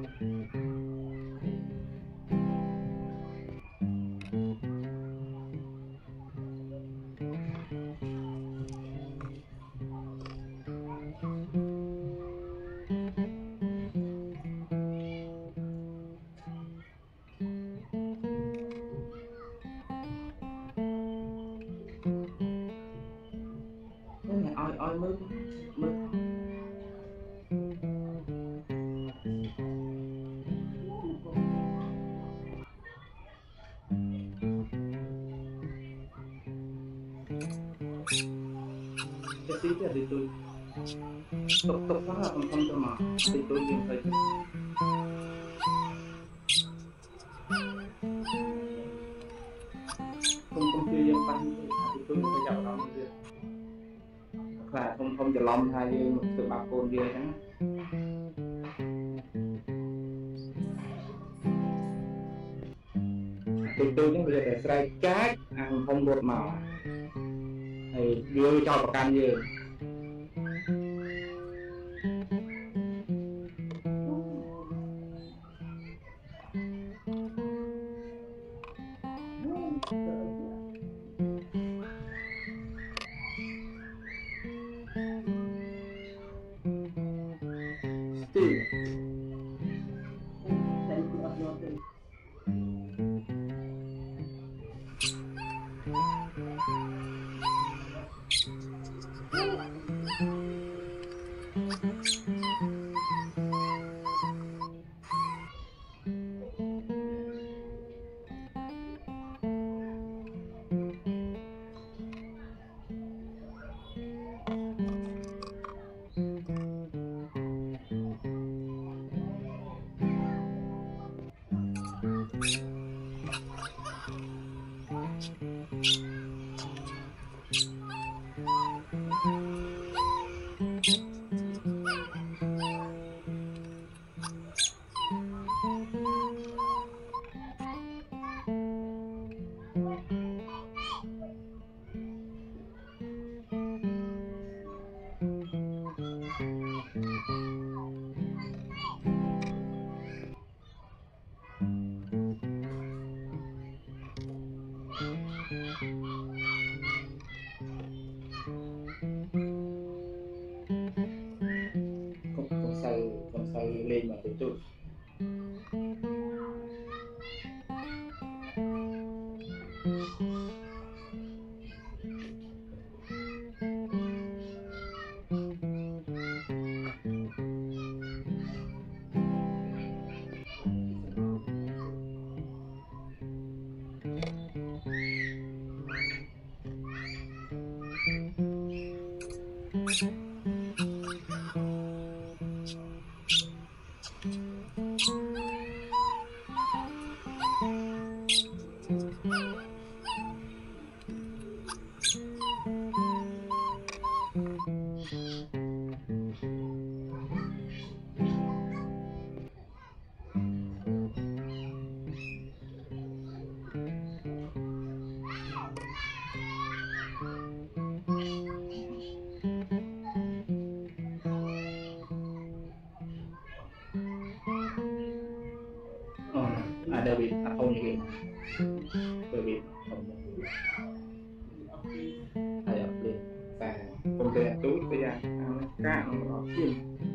oi mướt mướt cái tí thì tôi tục tục đó là không cho mà thì tôi dùng phải không không chưa dân banh thì tôi phải chọn đó như là không không chờ lòng hay như một sự bảo cồn kia chẳng thì tôi những người để strike chat ăn không một màu thì đưa choประกันgì con say lên mà thấy tôi ada David atau nih David ayo beli và công ty túi bây giờ cá nó ngọt chim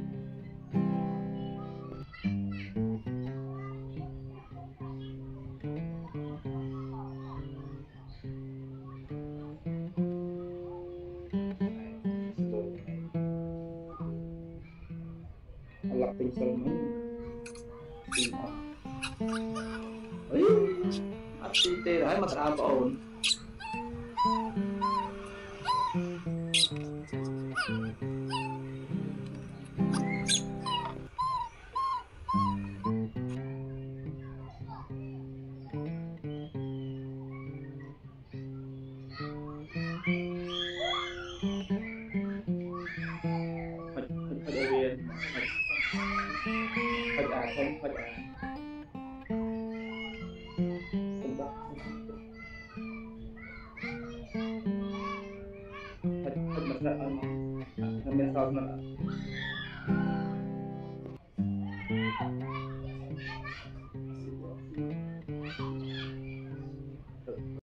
lập tình sâu mấy tê đấy mà tao ổn